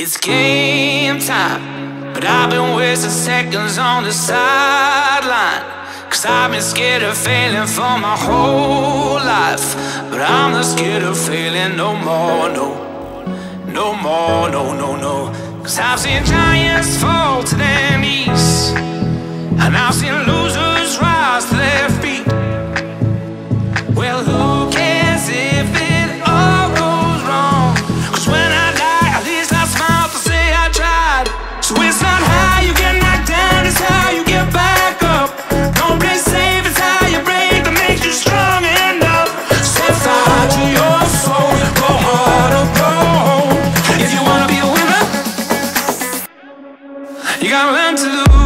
It's game time, but I've been wasting seconds on the sideline. Cause I've been scared of failing for my whole life. But I'm not scared of failing no more, no. No more, no, no, no. Cause I've seen giants fall to their knees, and I've seen losers rise to their feet. Well, who cares if it all goes wrong? Cause when I die, at least I smile to say I tried. So it's not how you get knocked down, it's how you get back up. Don't play safe, it's how you break that makes you strong enough. Set fire to your soul, go hard or go home. If you wanna be a winner, you gotta learn to lose.